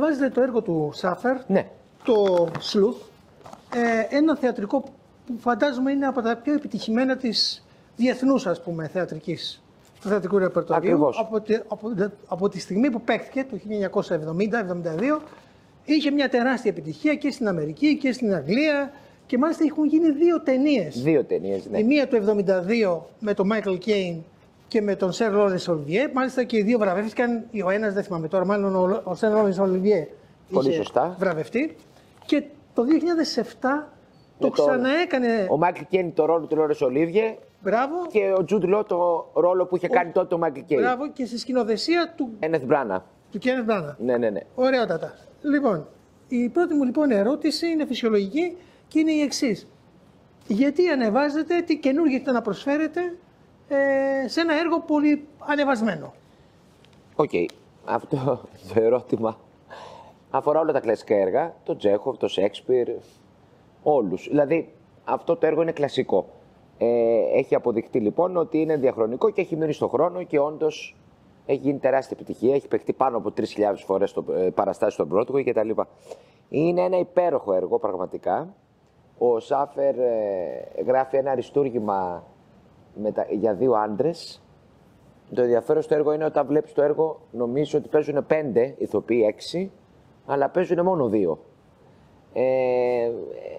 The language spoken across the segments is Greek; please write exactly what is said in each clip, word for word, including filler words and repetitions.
ανεβάζετε το έργο του Σάφερ, Ναι. το Sleuth, ε, ένα θεατρικό που φαντάζομαι είναι από τα πιο επιτυχημένα της διεθνούς, ας πούμε, θεατρικής, του θεατρικού ρεπερτορίου. Από, τη, από, από τη στιγμή που παίχθηκε, το χίλια εννιακόσια εβδομήντα εβδομήντα δύο, είχε μια τεράστια επιτυχία και στην Αμερική και στην Αγγλία και μάλιστα έχουν γίνει δύο ταινίες. Δύο ταινίες, ναι. Η μία το εβδομήντα δύο με τον Michael Caine και με τον Σερ Λόρενς Ολιβιέ. Μάλιστα και οι δύο βραβεύτηκαν. Ο ένας δεν θυμάμαι τώρα, μάλλον ο Σερ Λόρενς Ολιβιέ Πολύ είχε σωστά. βραβευτεί. Και το δύο χιλιάδες επτά το, το ξαναέκανε. Ο Μάικλ Κέιν το ρόλο του Λόρενς Ολίβιε. Μπράβο. Και ο Τζουντ Λό το ρόλο που είχε ο... κάνει τότε ο Μάικλ Κέιν. Μπράβο, και στη σκηνοθεσία του Kenneth Branagh. Του Kenneth Branagh. Ναι, ναι, ναι. Ωραιότατα. Λοιπόν, η πρώτη μου λοιπόν ερώτηση είναι φυσιολογική και είναι η εξής. Γιατί ανεβάζετε, τι καινούργιο έχετε να προσφέρετε ε, σε ένα έργο πολύ ανεβασμένο? Οκ. Okay. Αυτό το ερώτημα αφορά όλα τα κλασικά έργα. Το Τσέχοφ, το Σέξπιρ, όλους. Δηλαδή, αυτό το έργο είναι κλασικό. Ε, έχει αποδειχτεί λοιπόν ότι είναι διαχρονικό και έχει μείνει στον χρόνο και όντως έχει γίνει τεράστια επιτυχία. Έχει παιχτεί πάνω από τρεις χιλιάδες φορές στο, ε, παραστάσεις στον Broadway κτλ. Είναι ένα υπέροχο έργο πραγματικά. Ο Σάφερ ε, γράφει ένα αριστούργημα με τα, για δύο άντρες. Το ενδιαφέρον στο έργο είναι όταν βλέπεις το έργο, νομίζεις ότι παίζουν πέντε ηθοποιοί, έξι, αλλά παίζουν μόνο δύο. Ε, ε,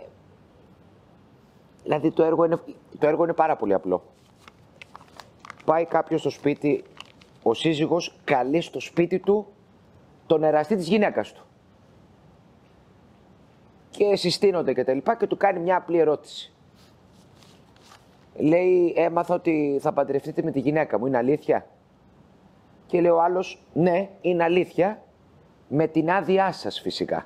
δηλαδή το έργο, είναι, το έργο είναι πάρα πολύ απλό. Πάει κάποιος στο σπίτι, ο σύζυγος καλεί στο σπίτι του τον εραστή της γυναίκας του. Και συστήνονται και τα λοιπά και του κάνει μια απλή ερώτηση. Λέει, έμαθα ότι θα παντρευτείτε με τη γυναίκα μου, είναι αλήθεια? Και λέει ο άλλος, ναι, είναι αλήθεια, με την άδειά σας φυσικά.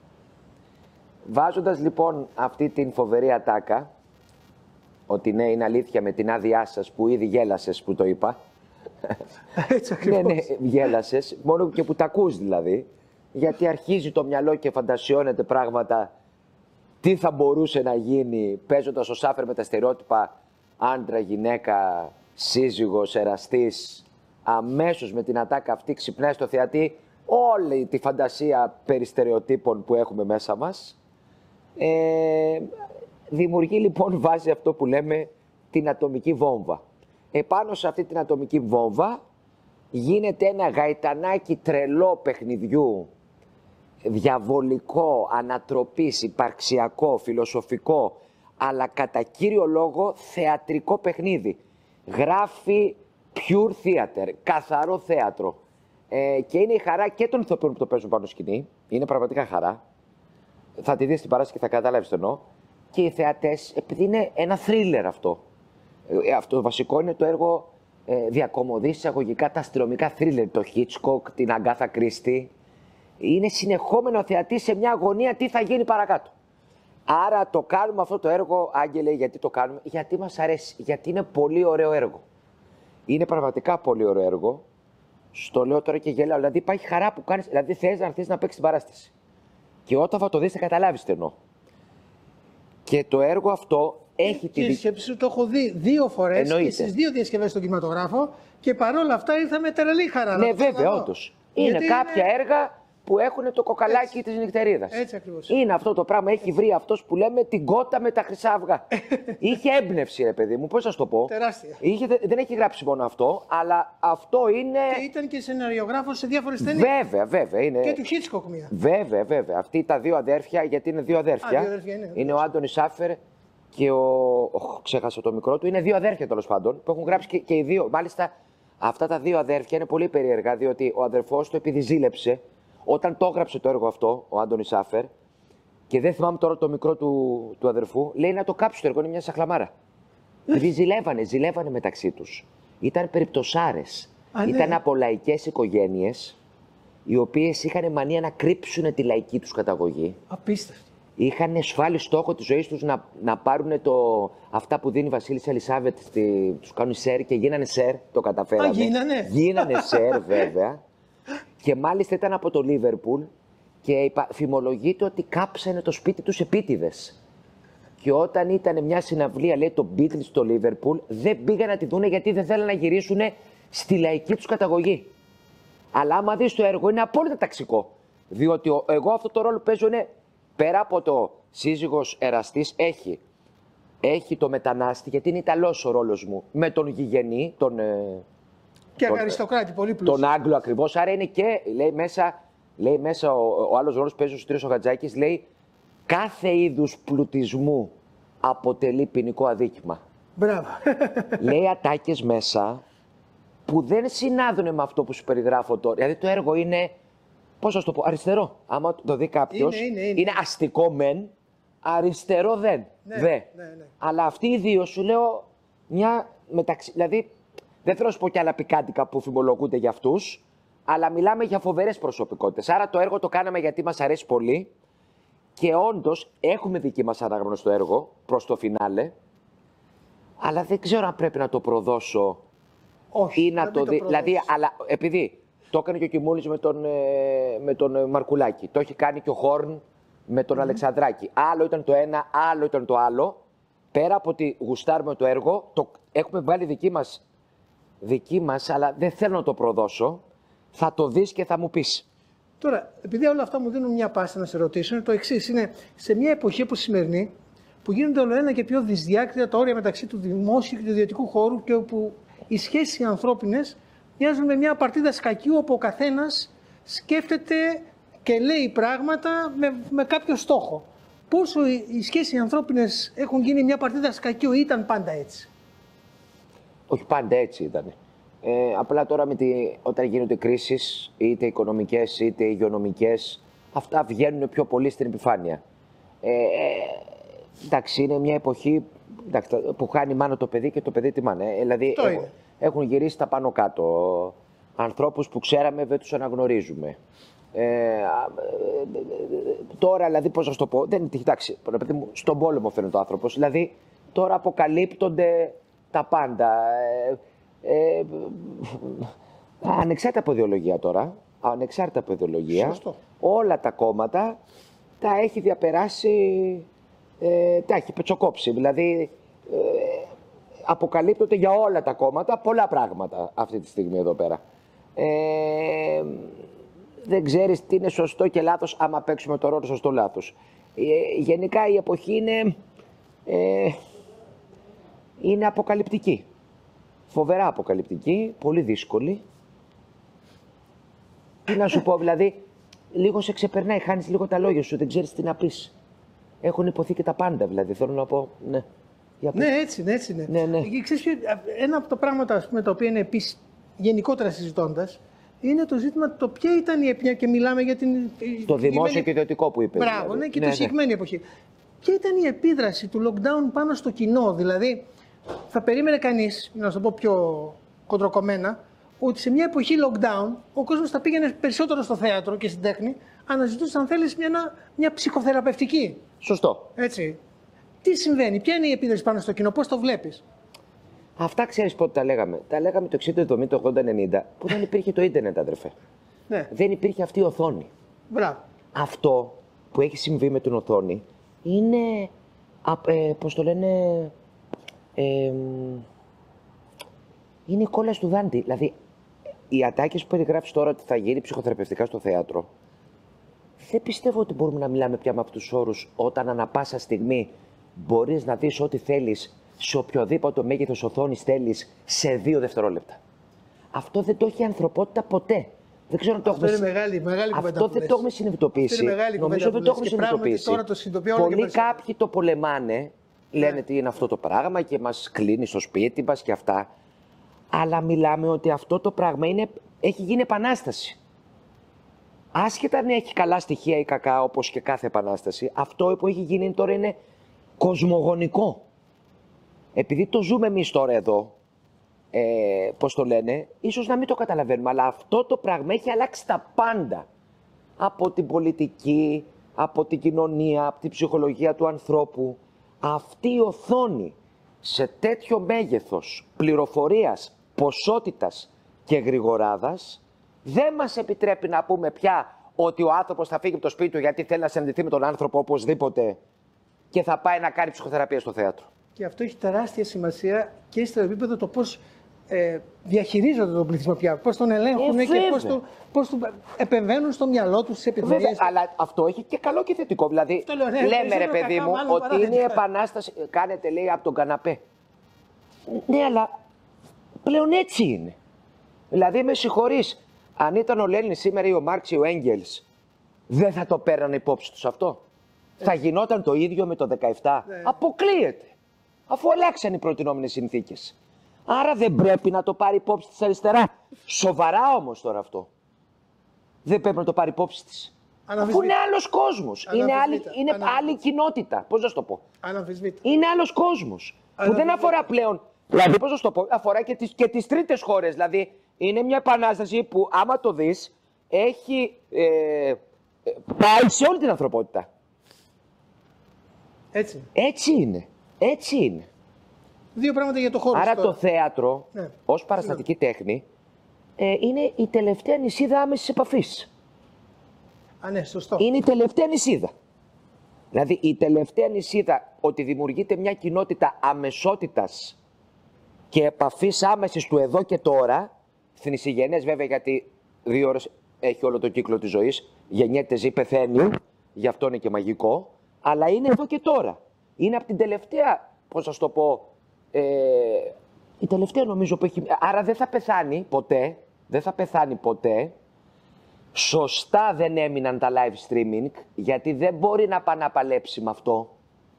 Βάζοντας λοιπόν αυτή την φοβερή ατάκα, ότι ναι, είναι αλήθεια με την άδειά σας, που ήδη γέλασες που το είπα. Έτσι ακριβώς. Ναι, ναι, γέλασες, μόνο και που τα ακούς δηλαδή, γιατί αρχίζει το μυαλό και φαντασιώνεται πράγματα, τι θα μπορούσε να γίνει παίζοντας ο Σάφερ με τα στερεότυπα άντρα, γυναίκα, σύζυγος, εραστής. Αμέσως με την ατάκα αυτή ξυπνάει στο θεατή όλη τη φαντασία περί στερεοτύπων που έχουμε μέσα μας. Ε, δημιουργεί λοιπόν, βάζει αυτό που λέμε την ατομική βόμβα. Επάνω σε αυτή την ατομική βόμβα γίνεται ένα γαϊτανάκι τρελό παιχνιδιού, διαβολικό, ανατροπής, υπαρξιακό, φιλοσοφικό, αλλά κατά κύριο λόγο θεατρικό παιχνίδι. Γράφει pure theater, καθαρό θέατρο. Ε, και είναι η χαρά και των ηθοποιών που το παίζουν πάνω σκηνή. Είναι πραγματικά χαρά. Θα τη δεις στην παράσταση και θα καταλάβεις το εννοώ. Και οι θεατές, επειδή είναι ένα θρίλερ αυτό. Ε, αυτό το βασικό είναι το έργο ε, διακομωδεί εισαγωγικά τα αστυνομικά θρίλερ. Το Hitchcock, την Αγκάθα Κρίστη. Είναι συνεχόμενο θεατή σε μια αγωνία τι θα γίνει παρακάτω. Άρα το κάνουμε αυτό το έργο, Άγγελε, γιατί το κάνουμε? Γιατί μας αρέσει, γιατί είναι πολύ ωραίο έργο. Είναι πραγματικά πολύ ωραίο έργο. Στο λέω τώρα και γελάω. Δηλαδή υπάρχει χαρά που κάνεις, δηλαδή θες να έρθεις να παίξεις την παράσταση. Και όταν θα το δεις θα καταλάβεις τι εννοώ. Και το έργο αυτό έχει τη... Και σκέψου, το έχω δει δύο φορές και στις δύο διασκευές στον κινηματογράφο και παρόλα αυτά ήρθα με τρελή χαρά. Ναι, βέβαια, όντως. Είναι κάποια είναι... έργα που έχουν το κοκαλάκι έτσι της νυχτερίδας. Έτσι ακριβώς. Είναι αυτό το πράγμα. Έχει βρει αυτός που λέμε την κότα με τα χρυσά αυγά. Είχε έμπνευση, ρε παιδί μου, πώς να σου το πω. Τεράστια. Είχε, δεν έχει γράψει μόνο αυτό, αλλά αυτό είναι. Και ήταν και σεναριογράφος σε διάφορες ταινίες. Βέβαια, βέβαια. Είναι... Και του Hitchcock μία. Βέβαια, βέβαια. Αυτοί τα δύο αδέρφια, γιατί είναι δύο αδέρφια. Α, δύο αδέρφια είναι. Είναι ο Άντονι Σάφερ και ο. Oh, ξέχασα το μικρό του. Είναι δύο αδέρφια τέλος πάντων που έχουν γράψει και, και οι δύο. Μάλιστα, αυτά τα δύο αδέρφια είναι πολύ περίεργα, διότι ο αδερφός του, επειδή ζήλεψε. Όταν το έγραψε το έργο αυτό, ο Άντονι Σάφερ, και δεν θυμάμαι τώρα το μικρό του, του αδερφού, λέει να το κάψει το έργο, είναι μια σαχλαμάρα. Επειδή ζηλεύανε, ζηλεύανε μεταξύ τους. Ήταν περιπτωσάρες. Α, ναι. Ήταν από λαϊκές οικογένειες, οι οποίες είχαν μανία να κρύψουν τη λαϊκή τους καταγωγή. Απίστευτο. Είχαν σφάλει στόχο της ζωής τους να, να πάρουν το, αυτά που δίνει η Βασίλισσα Ελισάβετ, στη, τους κάνουν σερ και γίνανε σερ, το καταφέρανε. Α, γίνανε. Γίνανε σερ, βέβαια. Και μάλιστα ήταν από το Λίβερπουλ και φημολογείται ότι κάψανε το σπίτι τους επίτηδες. Και όταν ήταν μια συναυλία, λέει, το Beatles στο Λίβερπουλ, δεν πήγαν να τη δούνε γιατί δεν θέλανε να γυρίσουν στη λαϊκή τους καταγωγή. Αλλά άμα δεις το έργο, είναι απόλυτα ταξικό. Διότι ο, εγώ αυτό το ρόλο που παίζω είναι, πέρα από το σύζυγος εραστής, έχει, έχει το μετανάστη, γιατί είναι Ιταλός ο ρόλος μου, με τον γηγενή, τον... Ε, και τον, αριστοκράτη, πολύ πλούσιο. Τον Άγγλο ακριβώς, άρα είναι και, λέει μέσα, λέει μέσα ο, ο άλλος ρόλος που παίζει ο Σωτήρης ο Χατζάκης, λέει κάθε είδους πλουτισμού αποτελεί ποινικό αδίκημα. Μπράβο. Λέει ατάκες μέσα που δεν συνάδουν με αυτό που σου περιγράφω τώρα. Δηλαδή το έργο είναι, πώς να σου το πω, αριστερό. Άμα το δει κάποιος, είναι, είναι, είναι. είναι αστικό μεν, αριστερό δεν. Ναι, δε. ναι, ναι. Αλλά αυτοί οι δύο σου λέω μια μεταξύ. Δηλαδή δεν θέλω να σου πω κι άλλα πικάντικα που φημολογούνται για αυτούς, αλλά μιλάμε για φοβερές προσωπικότητες. Άρα το έργο το κάναμε γιατί μας αρέσει πολύ και όντως έχουμε δική μας ανάγνωση στο έργο προς το φινάλε. Αλλά δεν ξέρω αν πρέπει να το προδώσω. Όχι, ή να το δει. Δηλαδή, αλλά επειδή το έκανε και ο Κιμούλης με τον, ε, με τον Μαρκουλάκη, το έχει κάνει και ο Χόρν με τον mm. Αλεξανδράκη. Άλλο ήταν το ένα, άλλο ήταν το άλλο. Πέρα από ότι γουστάρουμε το έργο, το έχουμε βγάλει δική μας, δική μας, αλλά δεν θέλω να το προδώσω. Θα το δεις και θα μου πεις. Τώρα, επειδή όλα αυτά μου δίνουν μια πάστα να σε ρωτήσω, είναι το εξής. Είναι σε μια εποχή όπως σημερινή, που γίνονται όλο ένα και πιο δυσδιάκτυτα τα όρια μεταξύ του δημόσιου και του ιδιωτικού χώρου και όπου οι σχέσεις οι ανθρώπινες μοιάζουν με μια παρτίδα σκακιού όπου ο καθένας σκέφτεται και λέει πράγματα με, με κάποιο στόχο. Πόσο οι, οι σχέσεις οι ανθρώπινες έχουν γίνει μια παρτίδα σκακιού ή ήταν πάντα έτσι? Όχι πάντα έτσι ήταν. Ε, απλά τώρα με τη, όταν γίνονται κρίσεις, είτε οικονομικές είτε υγειονομικές, αυτά βγαίνουν πιο πολύ στην επιφάνεια. Ε, ε, εντάξει, είναι μια εποχή εντάξει, που χάνει μάνα το παιδί και το παιδί τη μάνα. Ε, δηλαδή έχουν, έχουν γυρίσει τα πάνω κάτω. Ανθρώπους που ξέραμε δεν τους αναγνωρίζουμε. Ε, ε, τώρα, δηλαδή, πώς να σου το πω, δεν είναι εντάξει, στον πόλεμο φαίνεται ο άνθρωπος. Δηλαδή, τώρα αποκαλύπτονται τα πάντα. Ε, ε, ανεξάρτητα από ιδεολογία τώρα, ανεξάρτητα από ιδεολογία, Σωστό. Όλα τα κόμματα τα έχει διαπεράσει, ε, τα έχει πετσοκόψει. Δηλαδή, ε, αποκαλύπτονται για όλα τα κόμματα πολλά πράγματα αυτή τη στιγμή εδώ πέρα. Ε, δεν ξέρεις τι είναι σωστό και λάθος άμα παίξουμε το ρόλο σωστό-λάθος. Ε, γενικά η εποχή είναι, ε, είναι αποκαλυπτική. Φοβερά αποκαλυπτική, πολύ δύσκολη. Τι να σου πω, δηλαδή, λίγο σε ξεπερνάει, χάνεις λίγο τα λόγια σου, δεν ξέρεις τι να πεις. Έχουν υποθεί και τα πάντα, δηλαδή, θέλω να πω, ναι. Για ναι, έτσι είναι, έτσι είναι. Ναι, ναι. Και ξέρεις, ένα από τα πράγματα ας πούμε, τα οποία είναι επίσης γενικότερα συζητώντας, είναι το ζήτημα το ποια ήταν η επιά και μιλάμε για την... Το δημόσιο και ιδιωτικό που είπες. Μπράβο, δηλαδή. ναι, και ναι, τη ναι. συγκεκριμένη εποχή. Ποια ήταν η επίδραση του lockdown πάνω στο κοινό, δηλαδή θα περίμενε κανείς, να σου το πω πιο κοντροκομμένα, ότι σε μια εποχή lockdown ο κόσμος θα πήγαινε περισσότερο στο θέατρο και στην τέχνη, αναζητούσε αν θέλεις μια, μια ψυχοθεραπευτική. Σωστό. Έτσι. Τι συμβαίνει, ποια είναι η επίδραση πάνω στο κοινό, πώς το βλέπεις? Αυτά ξέρεις πότε τα λέγαμε. Τα λέγαμε το εξήντα, εβδομήντα, ογδόντα, ενενήντα, που δεν υπήρχε το ίντερνετ, αδερφέ. Ναι. Δεν υπήρχε αυτή η οθόνη. Μπράβο. Αυτό που έχει συμβεί με την οθόνη είναι, ε, πώς το λένε, ε, είναι η κόλλαση του Δάντη. Δηλαδή, οι ατάκες που περιγράφεις τώρα ότι θα γίνει ψυχοθεραπευτικά στο θέατρο, δεν πιστεύω ότι μπορούμε να μιλάμε πια με αυτούς τους όρους όταν ανά πάσα στιγμή μπορείς να δεις ό,τι θέλεις σε οποιοδήποτε μέγεθος οθόνης θέλεις σε δύο δευτερόλεπτα. Αυτό δεν το έχει η ανθρωπότητα ποτέ. Δεν ξέρω αν το Αυτό έχουμε... είναι μεγάλη, μεγάλη κουβέντα. Αυτό δεν το έχουμε συνειδητοποιήσει. Νομίζω δεν το έχουμε συνειδητοποιήσει. Τώρα το συνειδητοποιώ. Πολλοί κάποιοι το πολεμάνε, λένε ναι. τι είναι αυτό το πράγμα και μας κλείνει στο σπίτι μας και αυτά. Αλλά μιλάμε ότι αυτό το πράγμα είναι, έχει γίνει επανάσταση. Άσχετα αν έχει καλά στοιχεία ή κακά, όπως και κάθε επανάσταση, αυτό που έχει γίνει τώρα είναι κοσμογονικό. Επειδή το ζούμε εμείς τώρα εδώ, ε, πώς το λένε, ίσως να μην το καταλαβαίνουμε, αλλά αυτό το πράγμα έχει αλλάξει τα πάντα. Από την πολιτική, από την κοινωνία, από την ψυχολογία του ανθρώπου. Αυτή η οθόνη σε τέτοιο μέγεθος πληροφορίας, ποσότητας και γρηγοράδας δεν μας επιτρέπει να πούμε πια ότι ο άνθρωπος θα φύγει από το σπίτι του γιατί θέλει να συναντηθεί με τον άνθρωπο οπωσδήποτε και θα πάει να κάνει ψυχοθεραπεία στο θέατρο. Και αυτό έχει τεράστια σημασία και στο επίπεδο το πώς ε, διαχειρίζονται τον πληθυσμό πια, πώς τον ελέγχουν ε, και πώς, το, πώς του επεμβαίνουν στο μυαλό τους τις επιθυμίες. Αλλά αυτό έχει και καλό και θετικό. Δηλαδή, λέω, ναι, λέμε ρε παιδί κακά, μου ότι είναι η θετικά. επανάσταση. Κάνετε λέει από τον καναπέ. Ναι, αλλά πλέον έτσι είναι. Δηλαδή, με συγχωρείς, αν ήταν ο Λένιν σήμερα ή ο Μάρξ ή ο Έγγελς, δεν θα το πέρανε υπόψη τους αυτό. Έτσι. Θα γινόταν το ίδιο με το δεκαεπτά. Ναι. Αποκλείεται. Αφού αλλάξαν οι προτινόμενες συνθήκες. Άρα δεν πρέπει να το πάρει υπόψη της αριστερά. Σοβαρά όμως τώρα αυτό. Δεν πρέπει να το πάρει υπόψη της. Αφού είναι άλλος κόσμος. Είναι, άλλη, είναι άλλη κοινότητα. Πώς να σου το πω. Είναι άλλος κόσμος. Που δεν αφορά πλέον. Δηλαδή, πώς να σου το πω. Αφορά και τις, και τις τρίτες χώρες. Δηλαδή, είναι μια επανάσταση που άμα το δεις έχει ε, πάει σε όλη την ανθρωπότητα. Έτσι. Έτσι είναι. Έτσι είναι. Δύο πράγματα για το χώρο. Άρα τώρα. το θέατρο, ναι. ως παραστατική ναι. τέχνη, ε, είναι η τελευταία νησίδα άμεσης επαφής. Α, ναι, σωστό. Είναι η τελευταία νησίδα. Δηλαδή η τελευταία νησίδα ότι δημιουργείται μια κοινότητα αμεσότητας και επαφής άμεσης του εδώ και τώρα, θνησιγενές βέβαια γιατί δύο ώρες έχει όλο το κύκλο της ζωής, γεννιέται, ζει, πεθαίνει, γι' αυτό είναι και μαγικό, αλλά είναι εδώ και τώρα. Είναι από την τελευταία, πώς θα σου το πω, ε, η τελευταία νομίζω που έχει... Άρα δεν θα πεθάνει ποτέ, δεν θα πεθάνει ποτέ. Σωστά δεν έμειναν τα live streaming, γιατί δεν μπορεί να πάει να παλέψει με αυτό.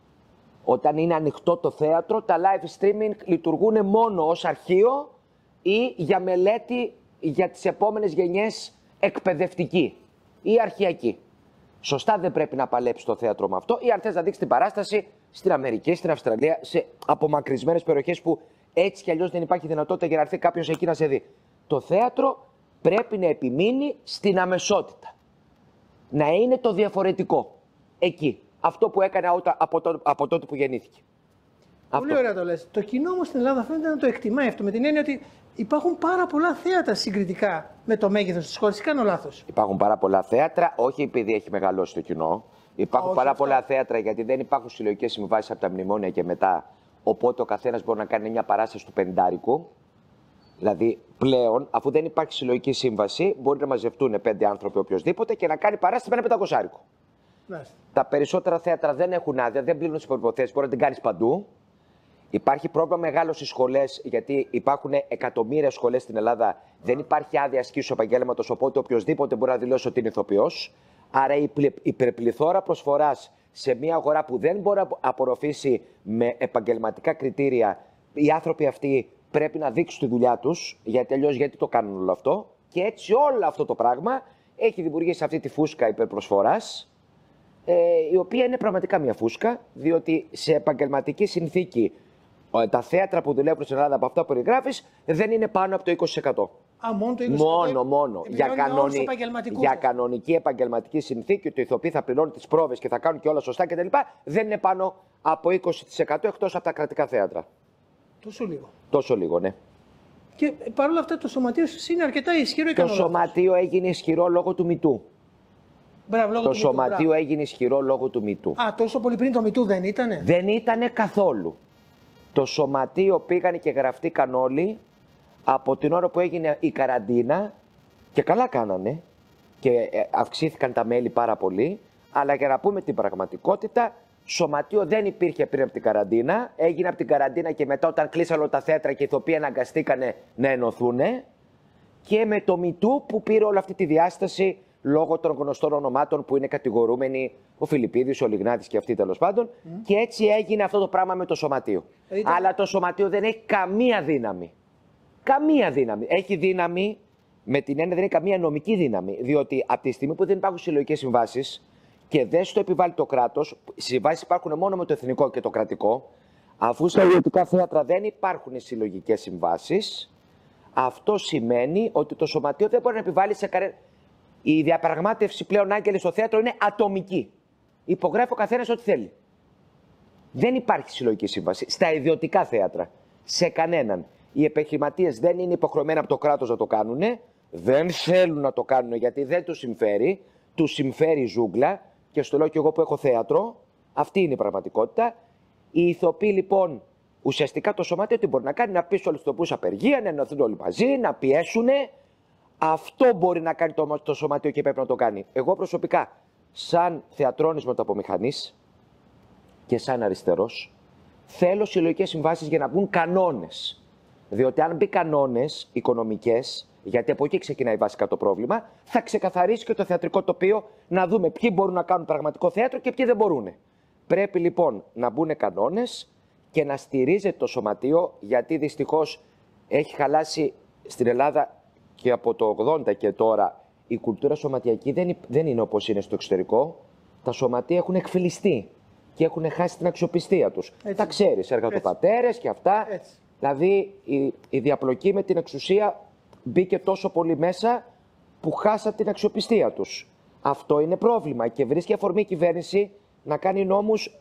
Όταν είναι ανοιχτό το θέατρο, τα live streaming λειτουργούν μόνο ως αρχείο ή για μελέτη για τις επόμενες γενιές εκπαιδευτική ή αρχαιακή. Σωστά δεν πρέπει να παλέψει το θέατρο με αυτό, ή αν θες να δείξει την παράσταση στην Αμερική, στην Αυστραλία, σε απομακρυσμένες περιοχές που έτσι κι αλλιώς δεν υπάρχει δυνατότητα για να έρθει κάποιος εκεί να σε δει. Το θέατρο πρέπει να επιμείνει στην αμεσότητα. Να είναι το διαφορετικό. Εκεί. Αυτό που έκανε από, το, από τότε που γεννήθηκε. Πολύ αυτό. Ωραία το λες. Το κοινό όμως στην Ελλάδα φαίνεται να το εκτιμάει αυτό, με την έννοια ότι υπάρχουν πάρα πολλά θέατρα συγκριτικά με το μέγεθος της χώρας. Κάνω λάθος. Υπάρχουν πάρα πολλά θέατρα, όχι επειδή έχει μεγαλώσει το κοινό. Υπάρχουν Α, πάρα αυτό. πολλά θέατρα γιατί δεν υπάρχουν συλλογικές συμβάσεις από τα μνημόνια και μετά. Οπότε ο καθένας μπορεί να κάνει μια παράσταση του πενηντάρικου. Δηλαδή πλέον, αφού δεν υπάρχει συλλογική σύμβαση, μπορεί να μαζευτούν πέντε άνθρωποι οποιοδήποτε και να κάνει παράσταση με ένα πεντακόσάρικο. Ναι. Τα περισσότερα θέατρα δεν έχουν άδεια, δεν πληρούν τις προϋποθέσεις, μπορεί να την κάνεις παντού. Υπάρχει πρόβλημα μεγάλο στις σχολές, γιατί υπάρχουν εκατομμύρια σχολές στην Ελλάδα. Δεν υπάρχει άδεια ασκήσεως επαγγέλματος, οπότε οποιοδήποτε μπορεί να δηλώσει ότι είναι ηθοποιός. Άρα η υπερπληθώρα προσφοράς σε μια αγορά που δεν μπορεί να απορροφήσει με επαγγελματικά κριτήρια, οι άνθρωποι αυτοί πρέπει να δείξουν τη δουλειά τους, γιατί αλλιώς γιατί το κάνουν όλο αυτό. Και έτσι όλο αυτό το πράγμα έχει δημιουργήσει αυτή τη φούσκα υπερπροσφοράς, ε, η οποία είναι πραγματικά μια φούσκα, διότι σε επαγγελματική συνθήκη τα θέατρα που δουλεύουν στην Ελλάδα από αυτά που περιγράφεις δεν είναι πάνω από το είκοσι τοις εκατό. Α, μόνο το είκοσι τοις εκατό. Μόνο, μόνο. Για, κανονι... για κανονική επαγγελματική συνθήκη, ότι οι ηθοποιοί θα πληρώνουν τις πρόβες και θα κάνουν και όλα σωστά κτλ. Δεν είναι πάνω από είκοσι τοις εκατό εκτός από τα κρατικά θέατρα. Τόσο λίγο. Τόσο λίγο, ναι. Και παρόλα αυτά το σωματείο είναι αρκετά ισχυρό. Το σωματείο έγινε ισχυρό λόγω του Μητού. Μπράβο, λόγω το του σωματείο μητού, έγινε ισχυρό λόγω του Μητού. Α, τόσο πολύ πριν το Μητού δεν ήτανε. Δεν ήτανε καθόλου. Το σωματείο πήγανε και γραφτήκαν όλοι από την ώρα που έγινε η καραντίνα και καλά κάνανε και αυξήθηκαν τα μέλη πάρα πολύ, αλλά για να πούμε την πραγματικότητα, σωματείο δεν υπήρχε πριν από την καραντίνα, έγινε από την καραντίνα και μετά όταν κλείσαν όλα τα θέατρα και οι ηθοποιοί αναγκαστήκανε να ενωθούν και με το Μητού που πήρε όλη αυτή τη διάσταση λόγω των γνωστών ονομάτων που είναι κατηγορούμενοι, ο Φιλιππίδης, ο Λιγνάτης και αυτοί τέλος πάντων. Mm. Και έτσι έγινε αυτό το πράγμα με το σωματείο. Ήταν... Αλλά το σωματείο δεν έχει καμία δύναμη. Καμία δύναμη. Έχει δύναμη, με την έννοια δεν έχει καμία νομική δύναμη. Διότι από τη στιγμή που δεν υπάρχουν συλλογικές συμβάσεις και δεν στο επιβάλλει το κράτος, οι συμβάσεις υπάρχουν μόνο με το εθνικό και το κρατικό, αφού στα ιδιωτικά θέατρα δεν υπάρχουν συλλογικές συμβάσεις, αυτό σημαίνει ότι το σωματείο δεν μπορεί να επιβάλλει σε κανένα. Η διαπραγμάτευση πλέον, Άγγελε, στο θέατρο είναι ατομική. Υπογράφει ο καθένας ό,τι θέλει. Δεν υπάρχει συλλογική σύμβαση. Στα ιδιωτικά θέατρα. Σε κανέναν. Οι επιχειρηματίες δεν είναι υποχρεωμένοι από το κράτος να το κάνουν. Δεν θέλουν να το κάνουν γιατί δεν τους συμφέρει. Τους συμφέρει η ζούγκλα. Και στο λέω και εγώ που έχω θέατρο. Αυτή είναι η πραγματικότητα. Οι ηθοποιοί λοιπόν Ουσιαστικά το σωματείο τι μπορεί να κάνει, να πει σε όλου του τοπού απεργία, να ενωθούν όλοι μαζί, να πιέσουν. Αυτό μπορεί να κάνει το, το σωματείο και πρέπει να το κάνει. Εγώ προσωπικά, σαν θεατρώνης μεταπομηχανής και σαν αριστερός, θέλω συλλογικές συμβάσεις για να μπουν κανόνες. Διότι αν μπει κανόνες οικονομικές, γιατί από εκεί ξεκινάει βασικά το πρόβλημα, θα ξεκαθαρίσει και το θεατρικό τοπίο να δούμε ποιοι μπορούν να κάνουν πραγματικό θέατρο και ποιοι δεν μπορούν. Πρέπει λοιπόν να μπουν κανόνες και να στηρίζεται το σωματείο, γιατί δυστυχώς έχει χαλάσει στην Ελλάδα και από το ογδόντα και τώρα η κουλτούρα σωματιακή δεν, δεν είναι όπως είναι στο εξωτερικό. Τα σωματεία έχουν εκφυλιστεί και έχουν χάσει την αξιοπιστία τους. Έτσι. Τα ξέρεις, εργατοπατέρες και αυτά. Έτσι. Δηλαδή η, η διαπλοκή με την εξουσία μπήκε τόσο πολύ μέσα που χάσα την αξιοπιστία τους. Αυτό είναι πρόβλημα και βρίσκει αφορμή η κυβέρνηση να κάνει νόμους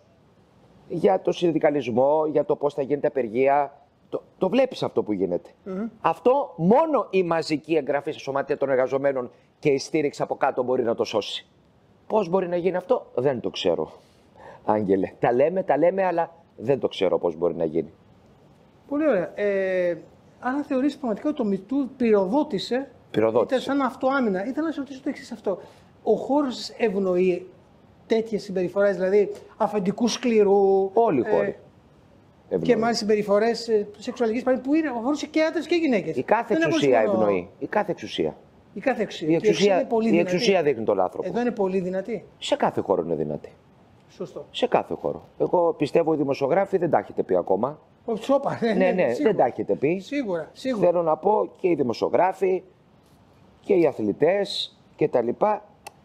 για το συνδικαλισμό, για το πώς θα γίνεται απεργία. Το, το βλέπεις αυτό που γίνεται. Mm-hmm. Αυτό μόνο η μαζική εγγραφή σε σωματεία των εργαζομένων και η στήριξη από κάτω μπορεί να το σώσει. Πώς μπορεί να γίνει αυτό, δεν το ξέρω, Άγγελε. Τα λέμε, τα λέμε, αλλά δεν το ξέρω πώς μπορεί να γίνει. Πολύ ωραία. Ε, αν θεωρείς πραγματικά ότι το MeToo πυροδότησε, πυροδότησε. Ήταν σαν αυτοάμυνα. Ήθελα να σε ρωτήσω το εξής αυτό. Ο χώρος ευνοεί τέτοιες συμπεριφορές, δηλαδή αφεντικού σκληρού. Όλοι οι χώροι. Ε, και μάλιστα συμπεριφορές ε, σεξουαλικής παρέμβασης που είναι αφορούσε και άντρες και γυναίκες. Η κάθε δεν εξουσία ευνοεί. Η κάθε εξουσία. Η κάθε εξουσία. Η εξουσία, η εξουσία, η εξουσία δείχνει τον άνθρωπο. Εδώ είναι πολύ δυνατή. Σε κάθε χώρο είναι δυνατή. Σωστό. Σε κάθε χώρο. Εγώ πιστεύω οι δημοσιογράφοι δεν τα έχετε πει ακόμα. Όχι, όπα, ναι, ναι, ναι, δεν τα έχετε πει. Σίγουρα, σίγουρα. Θέλω να πω και οι δημοσιογράφοι και οι αθλητές και τα λοιπά.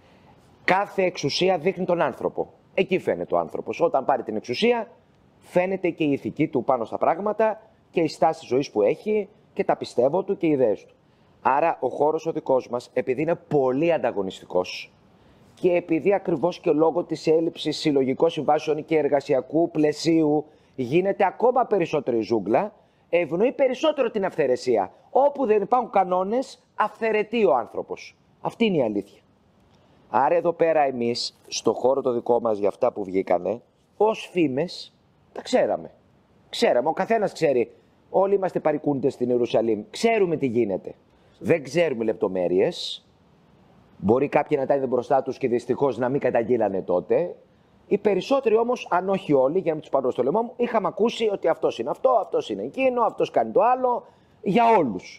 Κάθε εξουσία δείχνει τον άνθρωπο. Εκεί φαίνεται ο άνθρωπος. Όταν πάρει την εξουσία, φαίνεται και η ηθική του πάνω στα πράγματα και η στάση ζωής που έχει και τα πιστεύω του και οι ιδέες του. Άρα ο χώρος ο δικός μας, επειδή είναι πολύ ανταγωνιστικός και επειδή ακριβώς και λόγω της έλλειψης συλλογικών συμβάσεων και εργασιακού πλαισίου γίνεται ακόμα περισσότερη ζούγκλα, ευνοεί περισσότερο την αυθαιρεσία. Όπου δεν υπάρχουν κανόνες, αυθαιρετεί ο άνθρωπος. Αυτή είναι η αλήθεια. Άρα εδώ πέρα εμείς, στο χώρο το δικό μας για αυτά που βγήκανε, ως φήμες, τα ξέραμε. Ξέραμε, ο καθένας ξέρει. Όλοι είμαστε παρικούντες στην Ιερουσαλήμ. Ξέρουμε τι γίνεται. Δεν ξέρουμε λεπτομέρειες. Μπορεί κάποιοι να τα είδαν μπροστά τους και δυστυχώς να μην καταγγείλανε τότε. Οι περισσότεροι όμως, αν όχι όλοι, για να μην τους πάρω στο λαιμό μου, είχαμε ακούσει ότι αυτός είναι αυτό, αυτός είναι εκείνο, αυτός κάνει το άλλο, για όλους.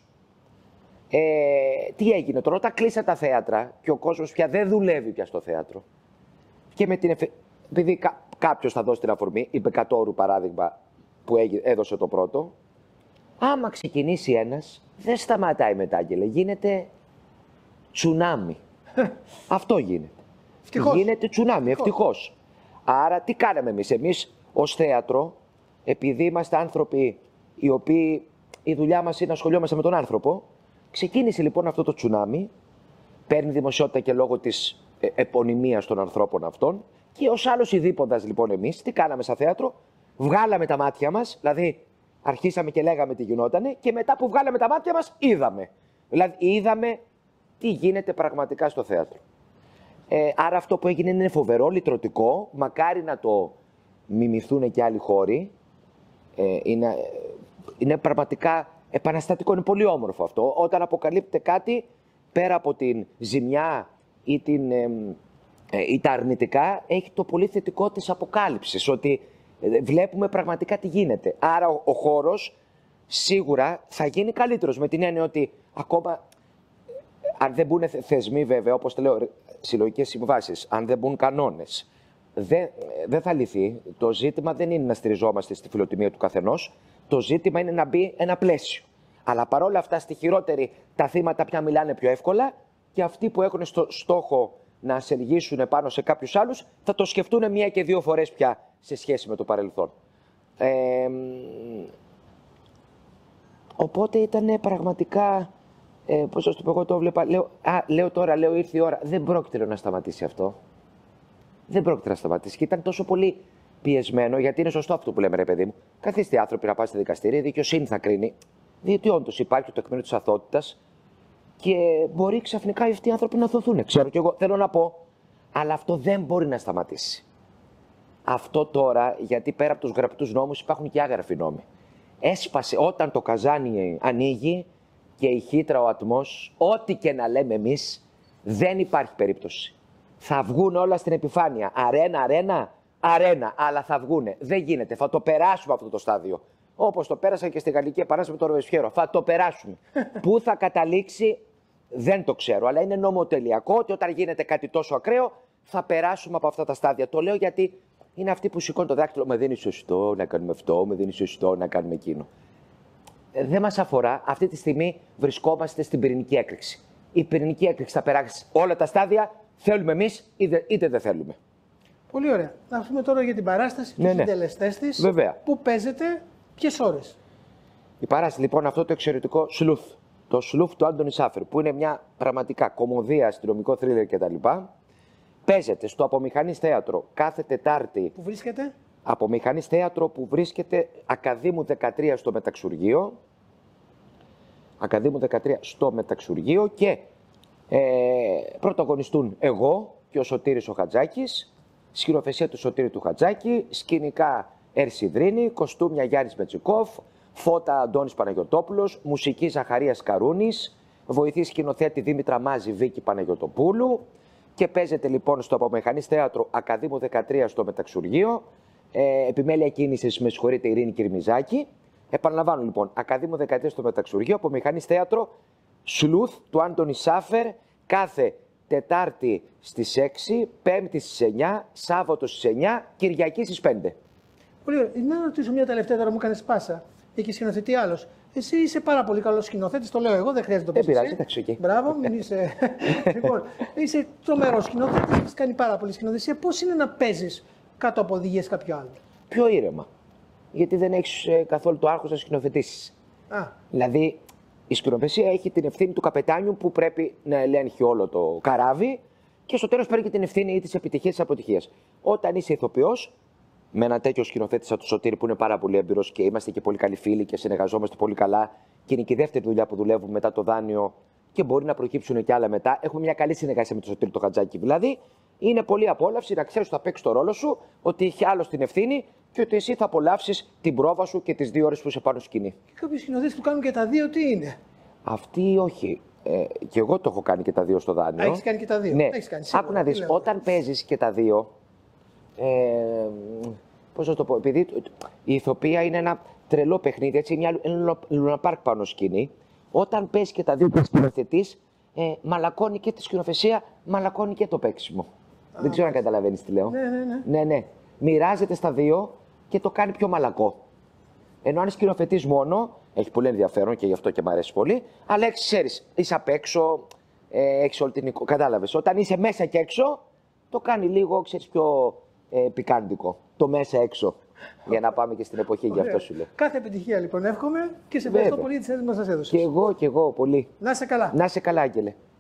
Ε, τι έγινε τώρα, όταν κλείσαν τα θέατρα και ο κόσμος πια δεν δουλεύει πια στο θέατρο. Και με την εφε... Επειδή κά... κάποιος θα δώσει την αφορμή, η Μπεκατόρου παράδειγμα που έδωσε το πρώτο, άμα ξεκινήσει ένας, δεν σταματάει μετά, Άγγελε, γίνεται τσουνάμι. Αυτό γίνεται. Ευτυχώς. Γίνεται τσουνάμι, ευτυχώς. Άρα τι κάναμε εμείς, εμείς ως θέατρο, επειδή είμαστε άνθρωποι οι οποίοι η δουλειά μας είναι να ασχολιόμαστε με τον άνθρωπο, ξεκίνησε λοιπόν αυτό το τσουνάμι, παίρνει δημοσιότητα και λόγω της ε, επωνυμίας των ανθρώπων αυτών και ως άλλος ειδίποντας λοιπόν εμείς, τι κάναμε σαν θέατρο, βγάλαμε τα μάτια μας, δηλαδή αρχίσαμε και λέγαμε τι γινότανε και μετά που βγάλαμε τα μάτια μας είδαμε. Δηλαδή είδαμε τι γίνεται πραγματικά στο θέατρο. Ε, άρα αυτό που έγινε είναι φοβερό, λυτρωτικό, μακάρι να το μιμηθούν και άλλοι χώροι. Ε, είναι, είναι πραγματικά επαναστατικό, είναι πολύ όμορφο αυτό. Όταν αποκαλύπτεται κάτι, πέρα από την ζημιά ή, την, ε, ε, ή τα αρνητικά, έχει το πολύ θετικό της αποκάλυψης, ότι ε, βλέπουμε πραγματικά τι γίνεται. Άρα ο, ο χώρος σίγουρα θα γίνει καλύτερος, με την έννοια ότι ακόμα, αν δεν μπουν θεσμοί βέβαια, όπως το λέω, συλλογικές συμβάσεις, αν δεν μπουν κανόνες, δεν, δεν θα λυθεί. Το ζήτημα δεν είναι να στηριζόμαστε στη φιλοτιμία του καθενός, το ζήτημα είναι να μπει ένα πλαίσιο. Αλλά παρόλα αυτά, στη χειρότερη, τα θύματα πια μιλάνε πιο εύκολα και αυτοί που έχουν στο στόχο να ασελγίσουν πάνω σε κάποιους άλλους θα το σκεφτούν μία και δύο φορές πια σε σχέση με το παρελθόν. Ε, οπότε ήταν πραγματικά, ε, πώς σας το πω, εγώ το βλέπα, λέω, α, λέω τώρα, λέω ήρθε η ώρα, δεν πρόκειται να σταματήσει αυτό. Δεν πρόκειται να σταματήσει και ήταν τόσο πολύ πιεσμένο, γιατί είναι σωστό αυτό που λέμε, ρε παιδί μου. Καθίστε άνθρωποι να πάνε στη δικαστήρια, η δικαιοσύνη θα κρίνει. Διότι όντως υπάρχει το τεκμήριο της αθωότητας και μπορεί ξαφνικά αυτοί οι άνθρωποι να θωθούν. Ξέρω κι εγώ, θέλω να πω, αλλά αυτό δεν μπορεί να σταματήσει. Αυτό τώρα, γιατί πέρα από τους γραπτούς νόμους υπάρχουν και άγραφοι νόμοι. Έσπασε όταν το καζάνι ανοίγει και η χύτρα, ο ατμός, ό,τι και να λέμε εμείς, δεν υπάρχει περίπτωση. Θα βγουν όλα στην επιφάνεια. Αρένα, αρένα, αρένα. Αλλά θα βγούνε. Δεν γίνεται. Θα το περάσουμε αυτό το στάδιο. Όπως το πέρασαν και στη Γαλλική Επανάσταση με τον Ροβεσπιέρο. Θα το περάσουμε. Πού θα καταλήξει, δεν το ξέρω. Αλλά είναι νομοτελειακό ότι όταν γίνεται κάτι τόσο ακραίο, θα περάσουμε από αυτά τα στάδια. Το λέω γιατί είναι αυτοί που σηκώνουν το δάκτυλο. Με δίνει σωστό να κάνουμε αυτό, με δίνει σωστό να κάνουμε εκείνο. Δεν μας αφορά. Αυτή τη στιγμή βρισκόμαστε στην πυρηνική έκρηξη. Η πυρηνική έκρηξη θα περάσει όλα τα στάδια. Θέλουμε εμείς είτε, είτε δεν θέλουμε. Πολύ ωραία. Να πούμε τώρα για την παράσταση, ναι, τους ναι. συντελεστές της. Βέβαια. Πού παίζετε, ποιες ώρες. Η παράσταση λοιπόν αυτό το εξαιρετικό Σλουθ. Το Σλουθ του Άντωνη Σάφερ, που είναι μια πραγματικά κομμωδία, αστυνομικό θρίλερ κτλ. Παίζεται στο Απομηχανής Θέατρο κάθε Τετάρτη. Πού βρίσκεται? Απομηχανής Θέατρο που βρίσκεται Ακαδήμου δεκατρία στο Μεταξουργείο. Ακαδήμου δεκατρία στο Μεταξουργείο και ε, πρωταγωνιστούν εγώ και ο Σωτήρης ο Χατζάκης, σκηνοθεσία του Σωτήρη του Χατζάκη, σκηνικά Ερσιδρίνη, κοστούμια Γιάννης Μετσικόφ, φώτα Αντώνης Παναγιωτόπουλος, μουσική Ζαχαρίας Καρούνης, βοηθή σκηνοθέτη Δήμητρα Μάζη Βίκη Παναγιωτοπούλου και παίζεται λοιπόν στο Απομηχανής Θέατρο Ακαδήμου δεκατρία στο Μεταξουργείο, ε, επιμέλεια κίνησης, με συγχωρείτε, Ειρήνη Κυρμιζάκη. Επαναλαμβάνω λοιπόν, Ακαδήμου δεκατρία στο Μεταξουργείο, Απομηχανής Θέατρο, Σλουθ του Άντωνη Σάφερ, κάθε Τετάρτη στις έξι, Πέμπτη στις εννιά, Σάββατο στις εννιά, Κυριακή στις πέντε. Πολύ ωραία. Να ρωτήσω μια τελευταία τώρα, μου έκανε πάσα. Έχει σκηνοθετεί άλλο. Εσύ είσαι πάρα πολύ καλό σκηνοθέτη, το λέω εγώ, δεν χρειάζεται να το πει. Δεν πειράζει, εντάξει, εκεί. Μπράβο, μην είσαι. Λοιπόν, είσαι τρομερό σκηνοθέτη, έχει κάνει πάρα πολύ σκηνοθεσία. Πώς είναι να παίζει κάτω από οδηγίες κάποιου άλλου? Πιο ήρεμα. Γιατί δεν έχει ε, καθόλου το άγχος να σκηνοθετήσει. Α. Δηλαδή, η σκηνοθεσία έχει την ευθύνη του καπετάνιου που πρέπει να ελέγχει όλο το καράβι και στο τέλος παίρνει και την ευθύνη ή τη επιτυχία ή τη αποτυχία. Όταν είσαι ηθοποιός, με ένα τέτοιο σκηνοθέτη σαν το Σωτήρη που είναι πάρα πολύ έμπειρος και είμαστε και πολύ καλοί φίλοι και συνεργαζόμαστε πολύ καλά, και είναι και η δεύτερη δουλειά που δουλεύουμε μετά το δάνειο και μπορεί να προκύψουν και άλλα μετά. Έχουμε μια καλή συνεργασία με τον Σωτήρη το Χατζάκη. Δηλαδή, είναι πολύ απόλαυση να ξέρεις ότι θα παίξει το ρόλο σου, ότι έχει άλλο την ευθύνη και ότι εσύ θα απολαύσεις την πρόβα σου και τις δύο ώρες που είσαι πάνω σκηνή. Και κάποιοι σκηνοθέτες που κάνουν και τα δύο, τι είναι? Αυτή όχι. Ε, και εγώ το έχω κάνει και τα δύο στο δάνειο. Έχεις κάνει και τα δύο. Ναι. Έχεις κάνει, σίγουρα. Άκου να δεις, όταν παίζεις και τα δύο. Ε, πώς να το πω, επειδή η ηθοποιία είναι ένα τρελό παιχνίδι, έτσι, μια λουναπάρκ πάνω σκηνή. Όταν παίζεις και τα δύο και σκηνοθετείς, ε, μαλακώνει και τη σκηνοθεσία, μαλακώνει και το παίξιμο. Α, δεν ξέρω αν καταλαβαίνεις τι λέω. Ναι, ναι, ναι. ναι, ναι. Μοιράζεται στα δύο και το κάνει πιο μαλακό. Ενώ αν σκηνοθετείς μόνο, έχει πολύ ενδιαφέρον και γι' αυτό και μου αρέσει πολύ, αλλά έχεις, ξέρεις, είσαι απ' έξω, ε, έχεις όλη την εικόνα. Κατάλαβες. Όταν είσαι μέσα και έξω, το κάνει λίγο, ξέρεις, πιο ε, πικάντικο. Το μέσα έξω. Για να πάμε και στην εποχή, γι' αυτό σου λέω. Κάθε επιτυχία λοιπόν εύχομαι και σε ευχαριστώ πολύ για τις αίρες που μας έδωσες. Και εγώ, και εγώ πολύ. Να είσαι καλά. Να είσαι καλά, Άγγελε.